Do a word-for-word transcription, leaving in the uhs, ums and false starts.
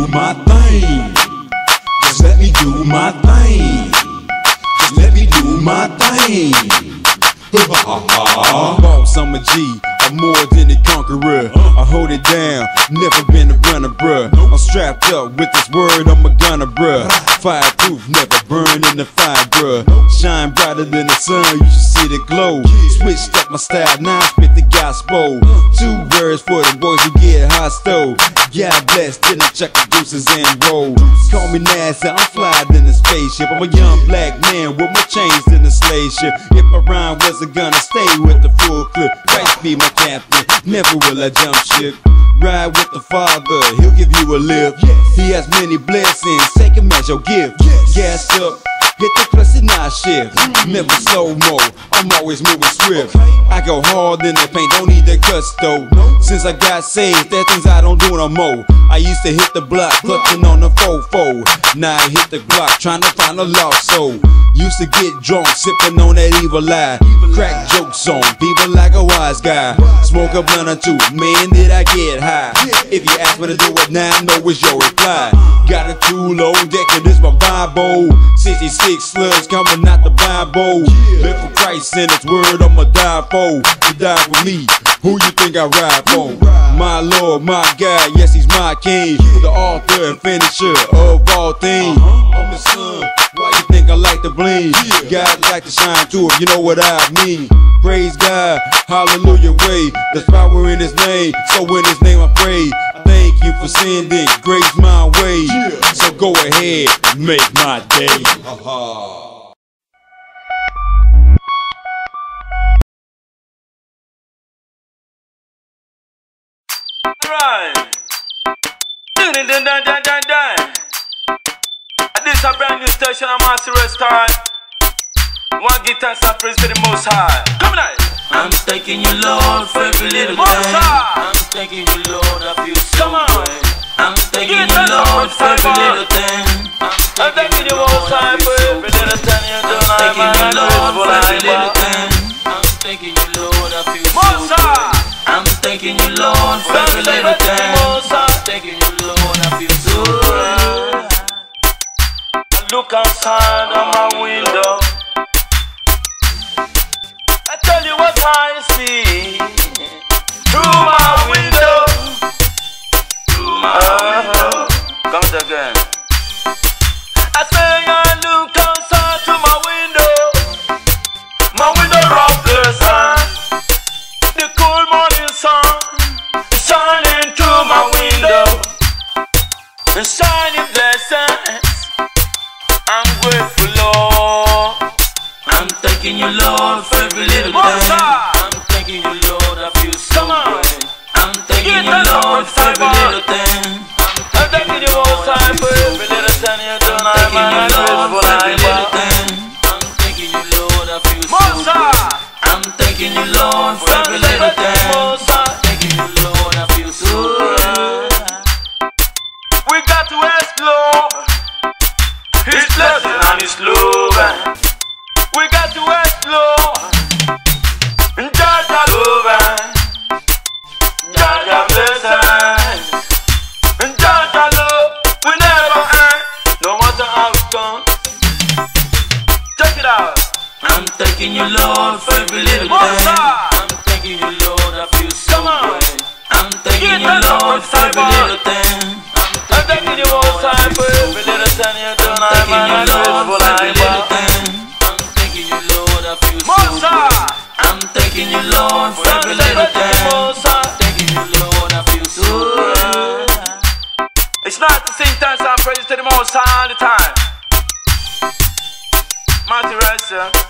my thing. Just let me do my thing. Just let me do my thing. Boss, I'm a G, I'm more than a conqueror. I hold it down, never been a runner, bruh. I'm strapped up with this word, I'm a gunner, bruh. Fireproof, never burn in the fire, bruh. Shine brighter than the sun, you should see the glow. Switched up my style, now I spit the gospel. Two words for the boys who get hot stove. God bless, then I check the gooses and roll. Call me NASA, I'm fly than a spaceship. I'm a young black man with my chains in a slave ship. If my rhyme wasn't gonna stay with the full clip, Christ be my captain, never will I jump ship. Ride with the Father, he'll give you a lift. He has many blessings, take him as your gift. Gas up, hit the plus and I shift. Never slow mo, I'm always moving swift. I go hard in the paint, don't need the cuts though. Since I got saved, there's things I don't do no more. I used to hit the block, clutching on the fofo. Now I hit the block, trying to find a lost soul. Used to get drunk, sipping on that evil lie. Crack jokes on people like a wise guy. Smoke a blunt or two, man, did I get high? If you ask me to do it now, no is your reply. Got a too low deck, and this my Bible. sixty-six slugs coming out the Bible. Live for Christ and His word, I'ma die for. To die for me, who you think I ride for? My Lord, my God, yes, He's my King. The author and finisher of all things. I'm His son, why you think I like to bling? God like to shine too, if you know what I mean. Praise God, hallelujah, way. There's power in His name, so in His name I pray. Thank you for sending grace my way. So go ahead, make my day. Right. This is a brand new station, I'm Master Restaurant. One guitar and praise to the Most High. Come on. I'm thanking you, Lord, for every little thing. I'm thanking you, Lord, I feel so good. I'm thanking you, Lord, for every little thing. I'm thanking you, Most High, for every little thing you do. I'm thanking you, Lord, for every little thing. I'm thanking you, Lord, I feel so good. I'm thanking you, Lord, for every little thing. I'm thanking you, Lord, I feel so good. I look outside of my window. I tell you what I see through my window. Through my window. Come it again. I say I look outside through my window. My window of the sun. The cool morning sun is shining through my window. The shining blessings. I'm grateful, Lord. I'm thanking you, Lord, for every little thing. I'm thanking you, Lord, I feel so good. I'm thanking you, Lord, for every little thing. I'm thanking you, Most High, for every little thing you do. I'm thanking you, Lord, for every little thing. I'm thanking you, Lord, I feel so good. I'm thanking you, Lord, for every little thing. I'm thanking you, Lord, I feel so good. We got to explore His blessing and His love. We got to explore Jaja love, Jaja blessings, Jaja love. We never end, no matter how it comes. Check it out. I'm thanking you, Lord, for every little thing. I'm thanking you, Lord, I feel so good. I'm thanking you, Lord, for every little thing. I'm thanking you, Most High, for every little thing you do. I'm thanking you, Lord, for every little thing. I'm thanking you, Lord, I feel so good. I'm thanking you, Lord, for every little thing. I'm thanking you, Lord, I feel so good. It's not to sing thanks and praise to the Most High all the time. Mighty Rest,